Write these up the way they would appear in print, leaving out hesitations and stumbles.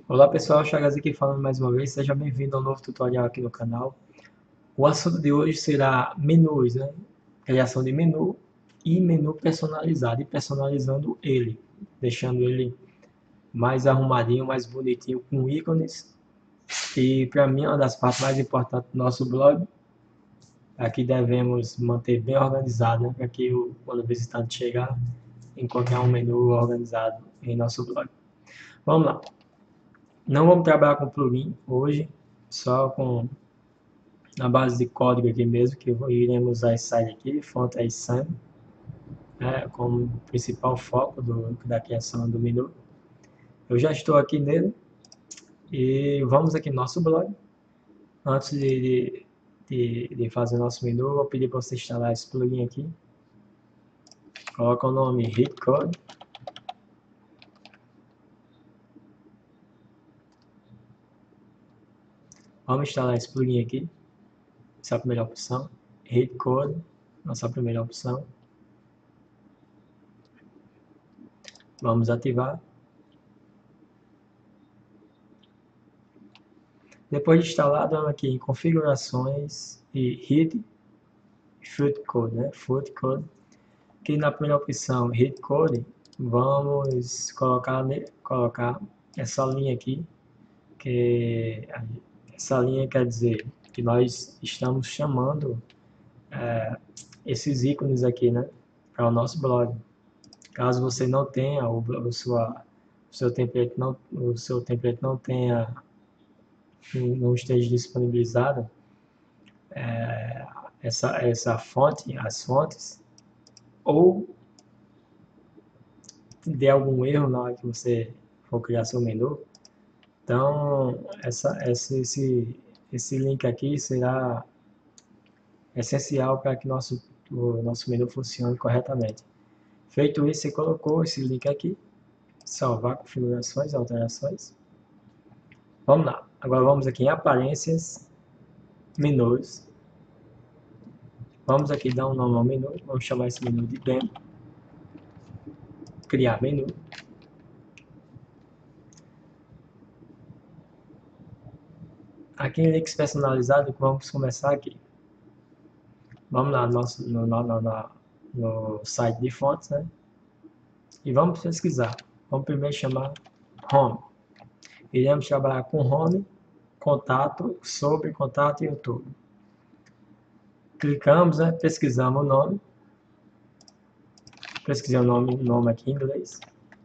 Olá pessoal, Chagas aqui falando mais uma vez, seja bem-vindo ao novo tutorial aqui no canal. O assunto de hoje será menus, né? Criação de menu e menu personalizado e personalizando ele, deixando ele mais arrumadinho, mais bonitinho, com ícones. E para mim, uma das partes mais importantes do nosso blog, aqui devemos manter bem organizado, né? Para que quando o visitante chegar, encontrar um menu organizado em nosso blog. Vamos lá. Não vamos trabalhar com plugin hoje, só com na base de código aqui mesmo, que iremos usar esse site aqui, fonte Sun, né, como principal foco da criação do menu. Eu já estou aqui nele e vamos aqui no nosso blog. Antes de fazer nosso menu, eu vou pedir para você instalar esse plugin aqui. Coloca o nome HitCode. Vamos instalar esse plugin aqui. Essa é a primeira opção. HitCode, nossa primeira opção. Vamos ativar. Depois de instalado, vamos aqui em configurações e hit foot code, né? Foot code. Aqui na primeira opção hit code, vamos colocar essa linha aqui, que essa linha quer dizer que nós estamos chamando esses ícones aqui, né? Para o nosso blog. Caso você não tenha o seu template não tenha não esteja disponibilizado essa fonte, as fontes, ou der algum erro na hora que você for criar seu menu, então esse link aqui será essencial para que o nosso menu funcione corretamente. Feito isso, você colocou esse link aqui, salvar configurações, alterações. Vamos lá, agora vamos aqui em aparências, menus. Vamos aqui dar um nome ao menu, vamos chamar esse menu de demo. Criar menu. Aqui em links personalizados, vamos começar aqui. Vamos lá no site de fontes, né? E vamos pesquisar. Vamos primeiro chamar Home. Iremos trabalhar com Home, contato, sobre contato e YouTube. Clicamos, né? Pesquisamos o nome. Pesquisei o nome aqui em inglês.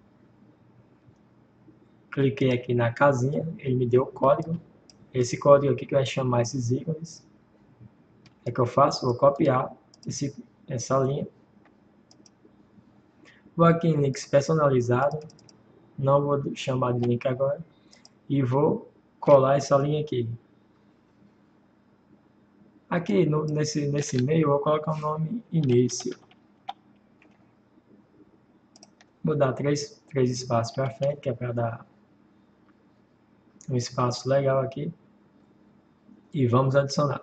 Cliquei aqui na casinha, ele me deu o código. Esse código aqui que vai chamar esses ícones. É que eu faço? Vou copiar essa linha. Vou aqui em links personalizados. Não vou chamar de link agora. E vou colar essa linha aqui. Aqui nesse meio eu vou colocar o nome início. Vou dar três espaços para frente, que é para dar um espaço legal aqui. E vamos adicionar.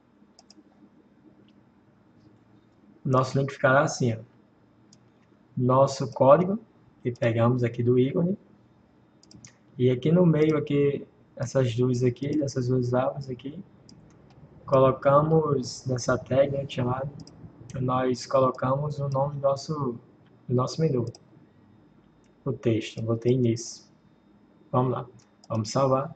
Nosso link ficará assim, ó. Nosso código, que pegamos aqui do ícone. E aqui no meio, aqui, essas duas abas aqui, colocamos nessa tag, né, chamada, nós colocamos o nome do nosso menu. O texto, eu botei início. Vamos lá, vamos salvar.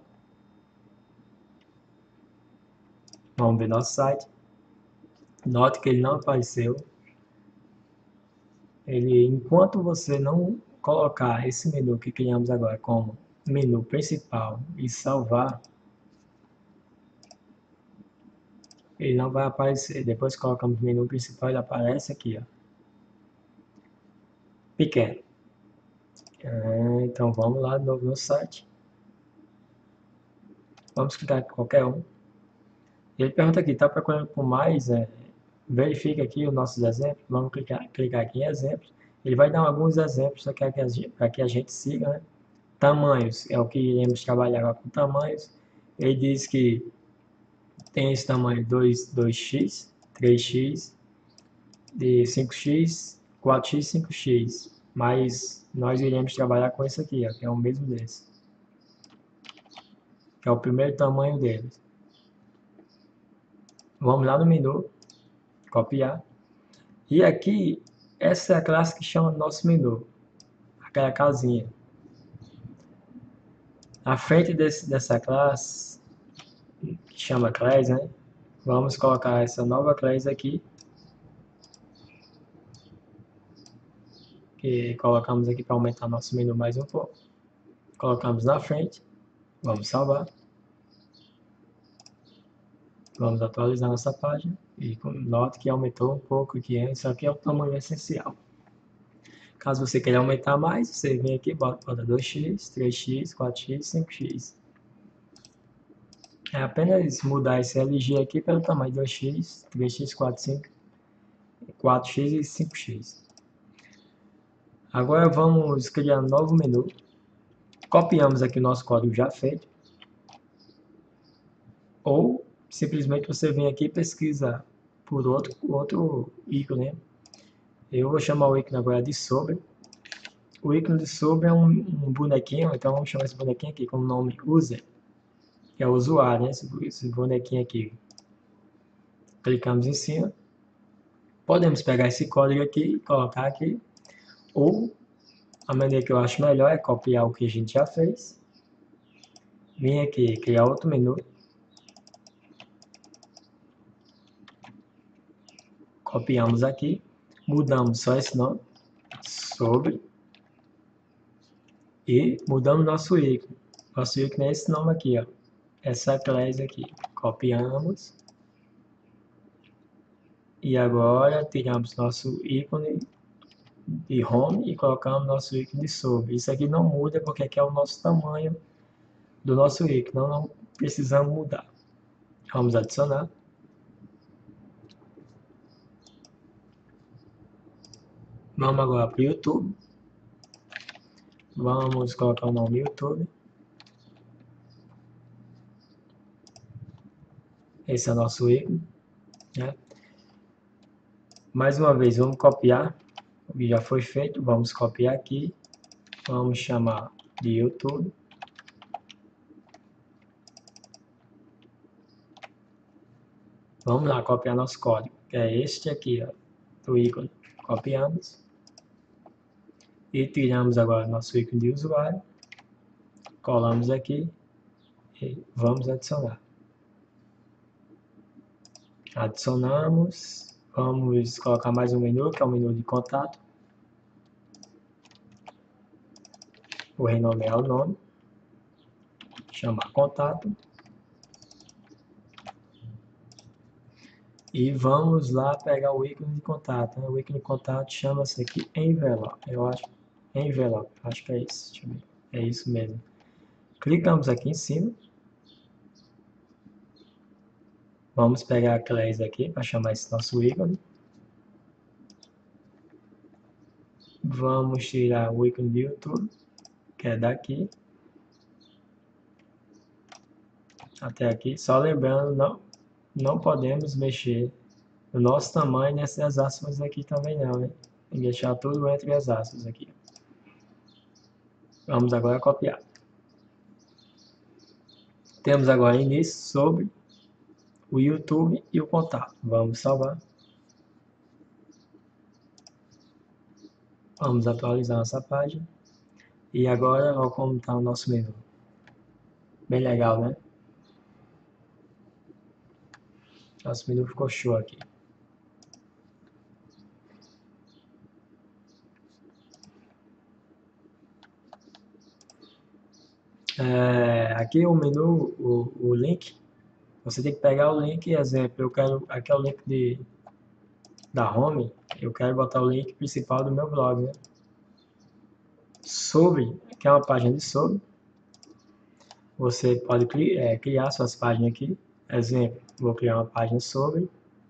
Vamos ver nosso site. Note que ele não apareceu. Enquanto você não colocar esse menu que criamos agora como menu principal e salvar, ele não vai aparecer. Depois colocamos o menu principal, ele aparece aqui, ó, pequeno. Então vamos lá de novo no site. Vamos clicar em qualquer um. Ele pergunta aqui, está procurando por mais? Verifica aqui os nossos exemplos. Vamos clicar aqui em exemplos. Ele vai dar alguns exemplos para que a gente siga, né? Tamanhos, é o que iremos trabalhar agora com tamanhos. Ele diz que tem esse tamanho 2x, 3x, de 5x, 4x, 5x. Mas nós iremos trabalhar com esse aqui, ó, que é o mesmo desse. que é o primeiro tamanho deles. Vamos lá no menu, copiar. E aqui, essa é a classe que chama nosso menu, aquela casinha. Na frente dessa classe, que chama class, né? Vamos colocar essa nova class aqui, que colocamos aqui para aumentar nosso menu mais um pouco. Colocamos na frente, vamos salvar. Vamos atualizar nossa página e note que aumentou um pouco aqui, isso aqui é o tamanho essencial. Caso você queira aumentar mais, você vem aqui, bota 2x, 3x, 4x, 5x. É apenas mudar esse LG aqui pelo tamanho 2x, 3x, 4, 5, 4x e 5x. Agora vamos criar um novo menu. Copiamos aqui o nosso código já feito. Ou simplesmente você vem aqui e pesquisa por outro ícone. Eu vou chamar o ícone agora de sobre. O ícone de sobre é um bonequinho, então vamos chamar esse bonequinho aqui com o nome user, que é o usuário, né? Esse bonequinho aqui. Clicamos em cima. Podemos pegar esse código aqui e colocar aqui. Ou a maneira que eu acho melhor é copiar o que a gente já fez. Vim aqui criar outro menu. Copiamos aqui. Mudamos só esse nome. Sobre. E mudamos nosso ícone. Nosso ícone é esse nome aqui, ó. Essa classe aqui. Copiamos. E agora tiramos nosso ícone de home e colocamos nosso ícone de sobre. Isso aqui não muda porque aqui é o nosso tamanho do nosso ícone. Não precisamos mudar. Vamos adicionar. Vamos agora para o YouTube. Vamos colocar o nome YouTube. Esse é o nosso ícone, né? Mais uma vez, vamos copiar o que já foi feito. Vamos copiar aqui. Vamos chamar de YouTube. Vamos lá copiar nosso código, que é este aqui, ó, do ícone. Copiamos. E tiramos agora nosso ícone de usuário. Colamos aqui. E vamos adicionar. Adicionamos. Vamos colocar mais um menu, que é o menu de contato. Vou renomear o nome. Chamar contato. E vamos lá pegar o ícone de contato. Né? O ícone de contato chama-se aqui Envelope. Eu acho. Envelope. Acho que é isso. Deixa eu ver. É isso mesmo. Clicamos aqui em cima. Vamos pegar a classe aqui para chamar esse nosso ícone. Vamos tirar o ícone de YouTube, que é daqui até aqui. Só lembrando, não podemos mexer no nosso tamanho nessas aspas aqui também não, né? Tem que deixar tudo entre as aspas aqui. Vamos agora copiar. Temos agora início sobre o YouTube e o contato. Vamos salvar. Vamos atualizar nossa página. E agora, olha como está o nosso menu. Bem legal, né? Nosso menu ficou show aqui. Aqui o menu, o link, você tem que pegar o link, exemplo, aqui é o link da home, eu quero botar o link principal do meu blog, né? Sobre, que é uma página de sobre, você pode criar suas páginas aqui, exemplo, vou criar uma página sobre,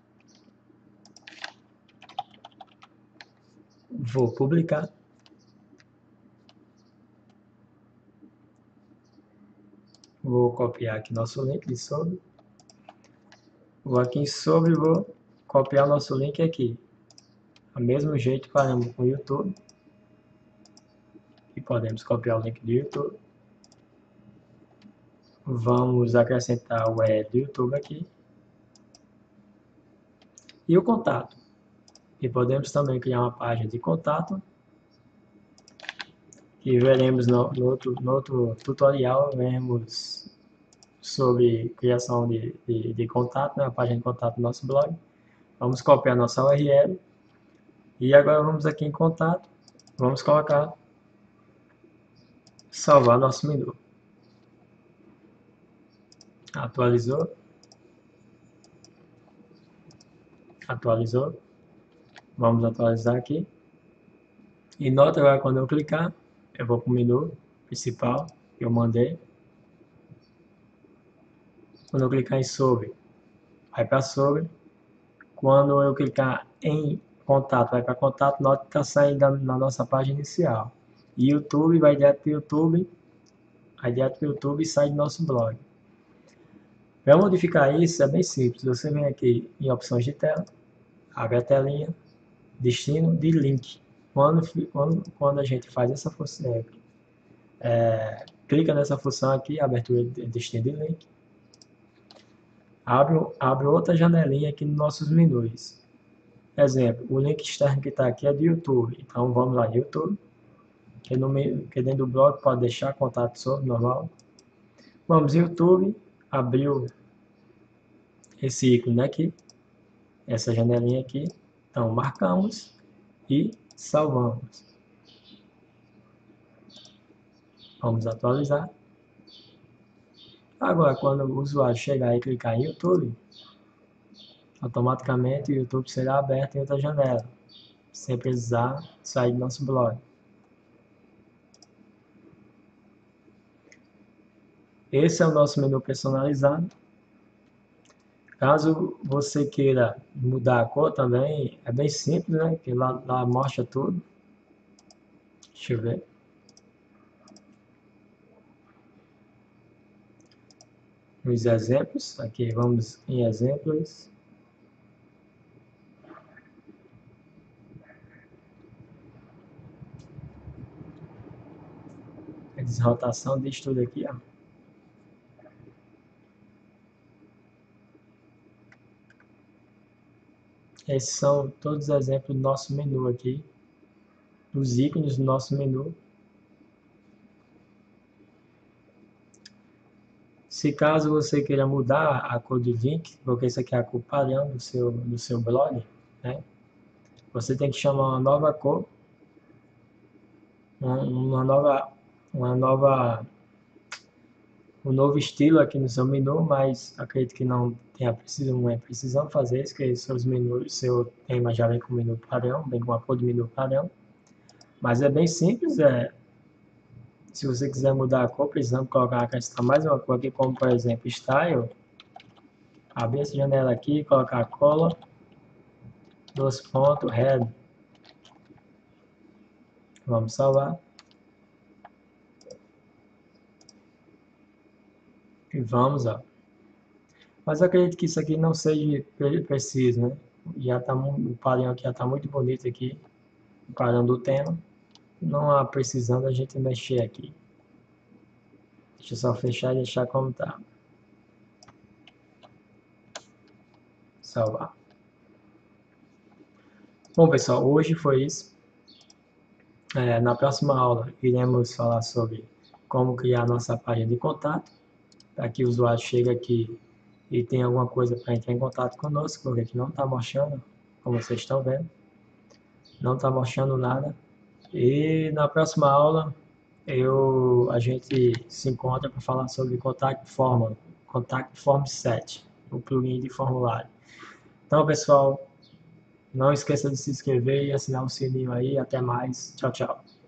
vou publicar, vou copiar aqui nosso link de sobre, vou aqui em sobre, vou copiar nosso link aqui, do mesmo jeito faremos com o YouTube, e podemos copiar o link do YouTube, Vamos acrescentar o URL do YouTube aqui. E o contato. E podemos também criar uma página de contato, que veremos no outro tutorial, veremos sobre criação de contato, né, a página de contato do nosso blog. Vamos copiar nossa URL. E agora vamos aqui em contato, vamos colocar, salvar nosso menu. Atualizou. Atualizou. Vamos atualizar aqui. E nota agora quando eu clicar, eu vou para o menu principal que eu mandei. Quando eu clicar em sobre, vai para sobre. Quando eu clicar em contato, vai para contato, nota que está saindo na nossa página inicial. E YouTube, vai direto para o YouTube, vai direto para o YouTube e sai do nosso blog. Para modificar isso é bem simples, você vem aqui em opções de tela, abre a telinha, destino de link. Quando a gente faz essa função, clica nessa função aqui, abertura de destino de link, abre outra janelinha aqui nos nossos menus. Exemplo, o link externo que está aqui é do YouTube, então vamos lá no YouTube, que dentro do blog pode deixar contato sobre, normal. Vamos no YouTube, abriu esse ícone aqui, essa janelinha aqui, então marcamos e salvamos. Vamos atualizar. Agora, quando o usuário chegar e clicar em YouTube, automaticamente o YouTube será aberto em outra janela, sem precisar sair do nosso blog. Esse é o nosso menu personalizado. Caso você queira mudar a cor também, é bem simples, né? Que lá mostra tudo. Deixa eu ver. Os exemplos, aqui vamos em exemplos. A desrotação disso tudo aqui, ó. Esses são todos os exemplos do nosso menu aqui, dos ícones do nosso menu. Se caso você queira mudar a cor do link, porque isso aqui é a cor padrão do seu blog, né? Você tem que chamar uma nova cor, um novo estilo aqui no seu menu, mas acredito que não é precisão fazer isso, que seus menus, seu tema já vem com o menu padrão, vem com a cor do menu padrão. Mas é bem simples, se você quiser mudar a cor, precisamos acrescentar mais uma cor aqui, como por exemplo Style. Abrir essa janela aqui, colocar color, red. Vamos salvar. E vamos, ó. Mas eu acredito que isso aqui não seja preciso, né? O padrão aqui já está muito bonito aqui, o padrão do tema. Não há precisão da gente mexer aqui. Deixa eu só fechar e deixar como está. Salvar. Bom, pessoal, hoje foi isso. Na próxima aula, iremos falar sobre como criar nossa página de contato, para que o usuário chegue aqui e tenha alguma coisa para entrar em contato conosco, porque aqui não está mostrando, como vocês estão vendo. Não está mostrando nada. E na próxima aula, a gente se encontra para falar sobre Contact Form 7, o plugin de formulário. Então, pessoal, não esqueça de se inscrever e assinar o sininho aí. Até mais. Tchau, tchau.